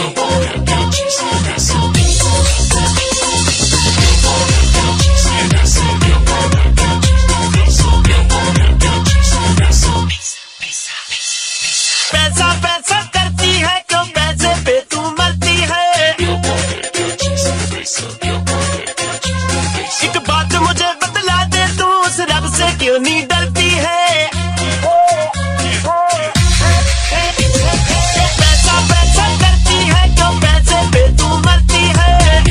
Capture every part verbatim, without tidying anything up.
पैसा पैसा करती है क्यों, पैसे पे तू मरती है। एक बात मुझे बतला दे, तू उस रब से क्यों नहीं डरती है। पैसा पैसा करती है क्यों, पैसे पे तू मरती है।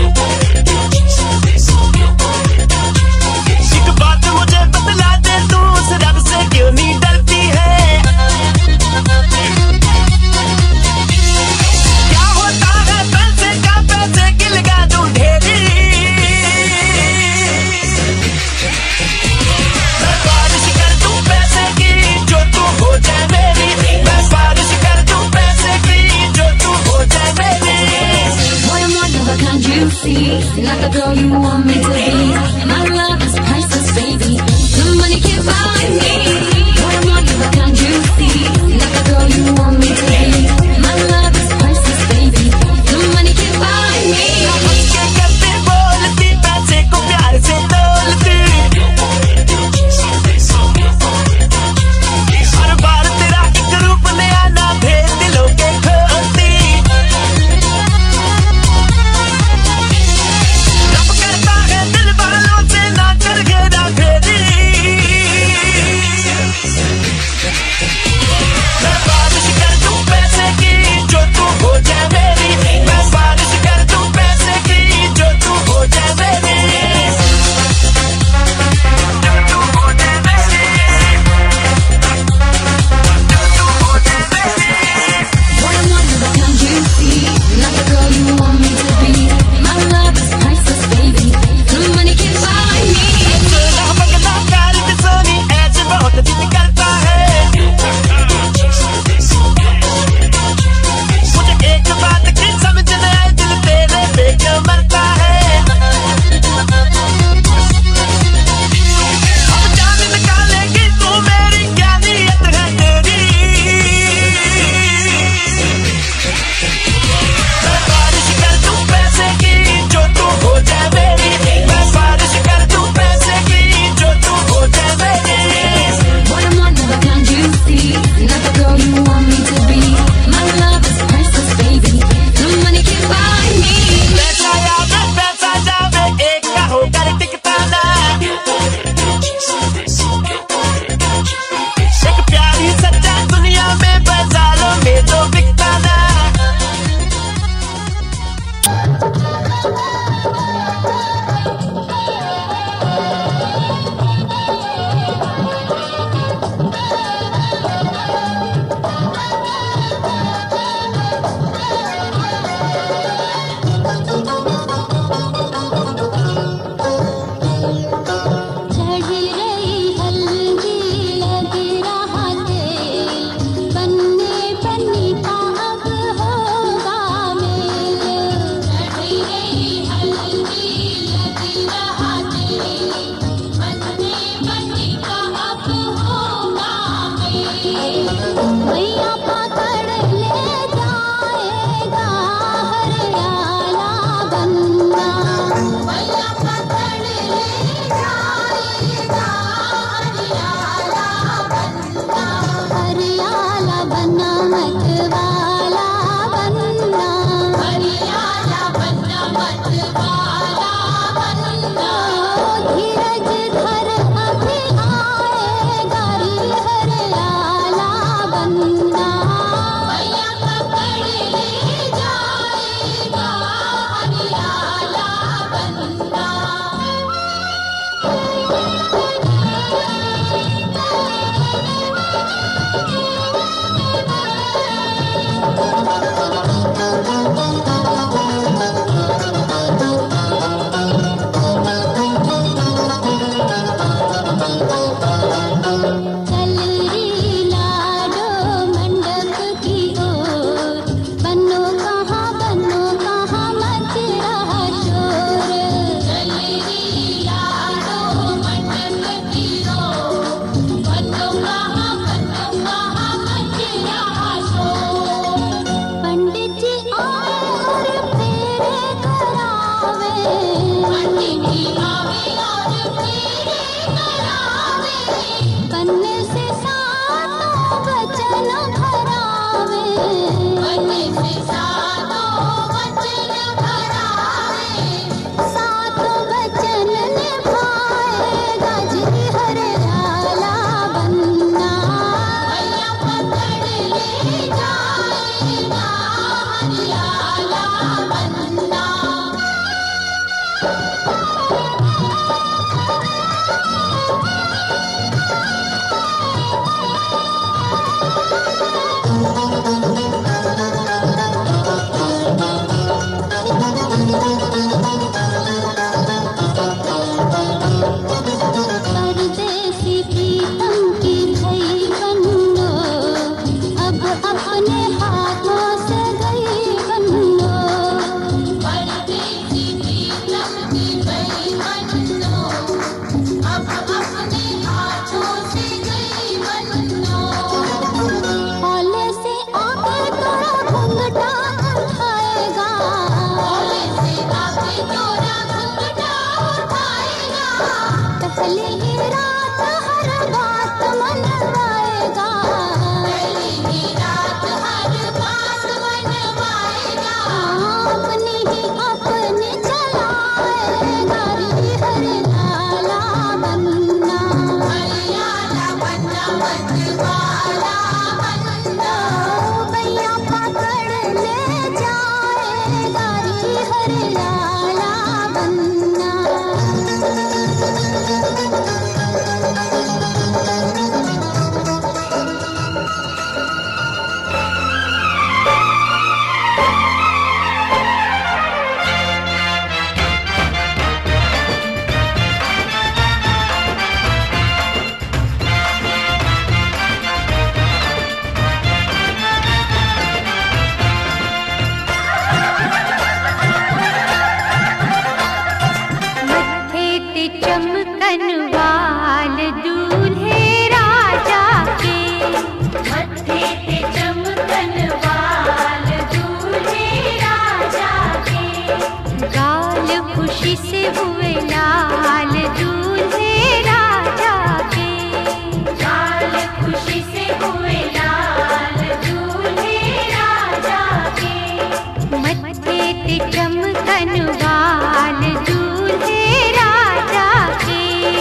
एक बात मुझे बतला दे, तू उस रब से क्यों नहीं डरती है। Not the girl you want me to be. My love is priceless, baby. The money can't buy me. What I want, you can't you see? Not the girl you want me to be. My love is priceless, baby. The money can't buy me. उसके करते बोलती, पैसे को प्यार से तोलती। हर बार तेरा एक रूप नया ना भेद दिलों के खोलती। रब करता है दिल वालों चमकन वाल दूल्हे राजा के।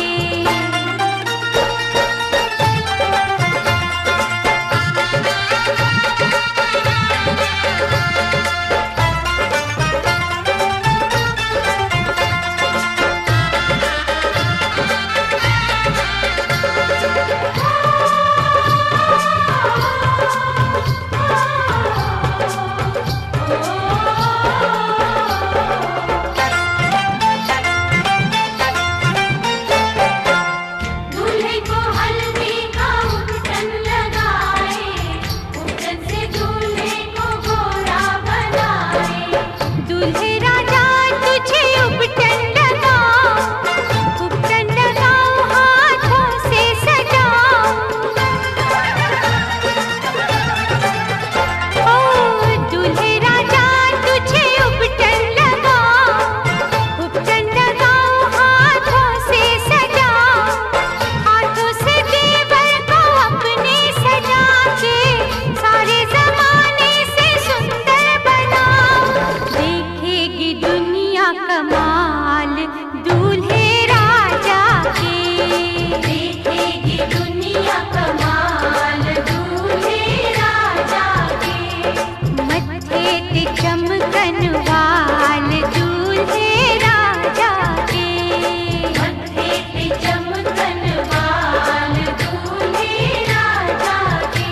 कमाल दूल्हे राजा के। देखेगी दुनिया कमाल दूल्हे राजा के। मत्थे ते चमकन वाल दूल्हे राजा के। मत्थे ते चमकन वाल दूल्हे राजा के।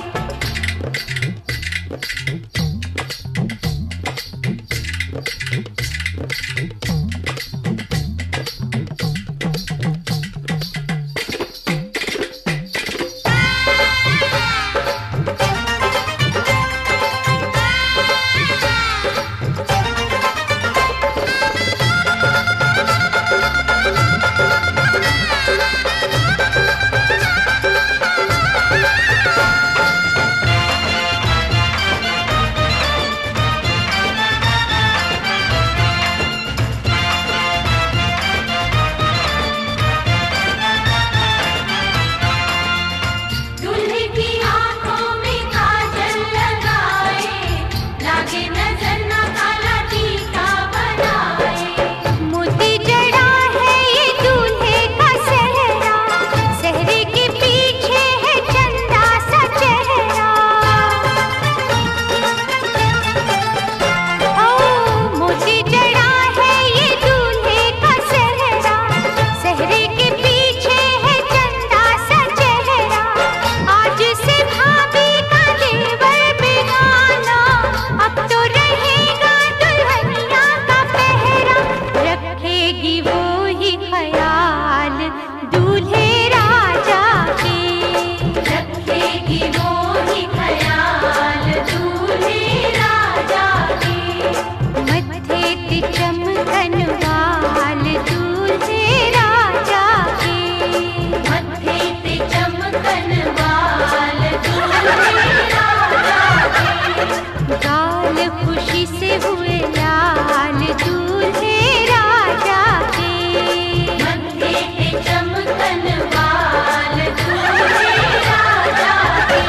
खुशी से हुए लाल दूल्हे राजा के। मत्थे पे चमकन वाल दूल्हे राजा के।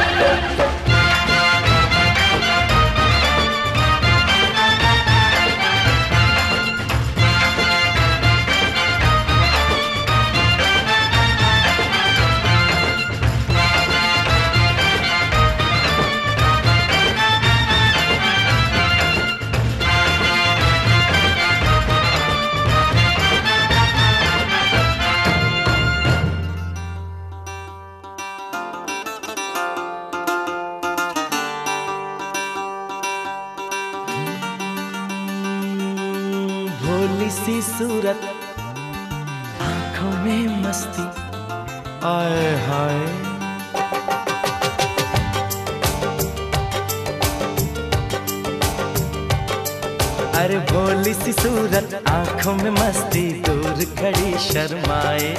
भोली सी सूरत, आंखों में मस्ती, आए हाय। अरे भोली सी सूरत, आंखों में मस्ती, दूर खड़ी शर्माए,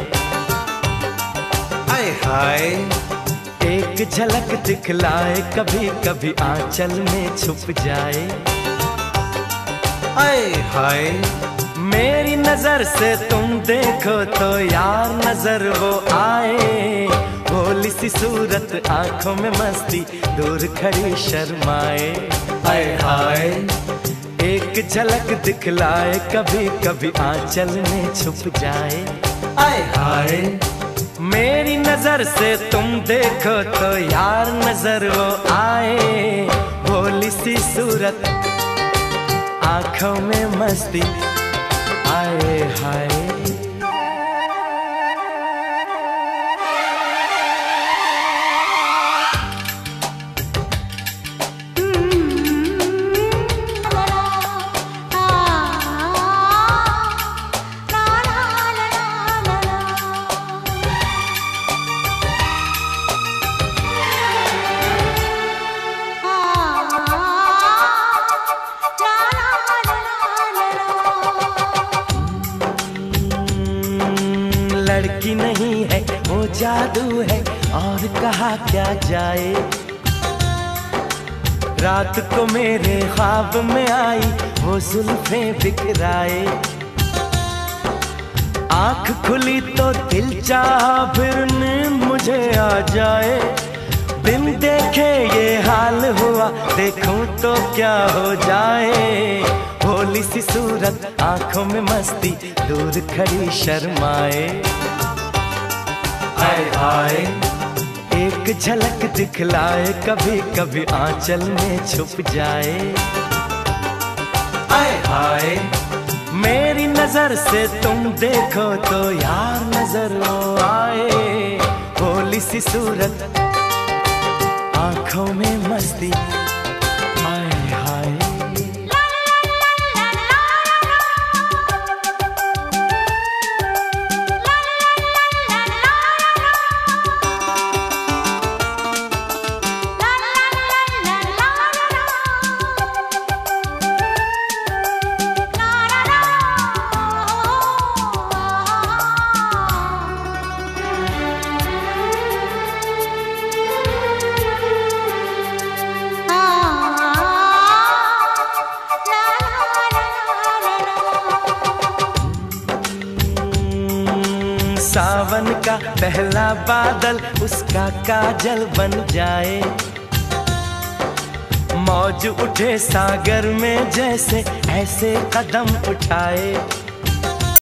आए हाय। एक झलक दिखलाए, कभी कभी आंचल में छुप जाए, आए हाय। मेरी नजर से तुम देखो तो यार नजर वो आए। भोली सी सूरत, आंखों में मस्ती, दूर खड़ी शर्माए, आए हाय। एक एक झलक दिखलाए, कभी कभी आंचल में छुप जाए। आए हाय मेरी नजर से तुम देखो तो यार नजर वो आए, भोली सी सूरत आंखों में मस्ती, आए हाय। लड़की नहीं है वो जादू है, और कहा क्या जाए। रात को मेरे ख्वाब में आई वो जुल्फें बिखराए, आंख खुली तो दिल चाहा फिर नींद मुझे आ जाए। बिन देखे ये हाल हुआ, देखूं तो क्या हो जाए। भोली सी सूरत आंखों में मस्ती, दूर खड़ी शर्माए। हाय हाय एक झलक दिखलाए, कभी कभी आंचल में छुप जाए। हाय हाय मेरी नजर से तुम देखो तो यार नजर वो आए, भोली सी सूरत आंखों में मस्ती, हाय हाय। सावन का पहला बादल उसका काजल बन जाए, मौज उठे सागर में जैसे ऐसे कदम उठाए।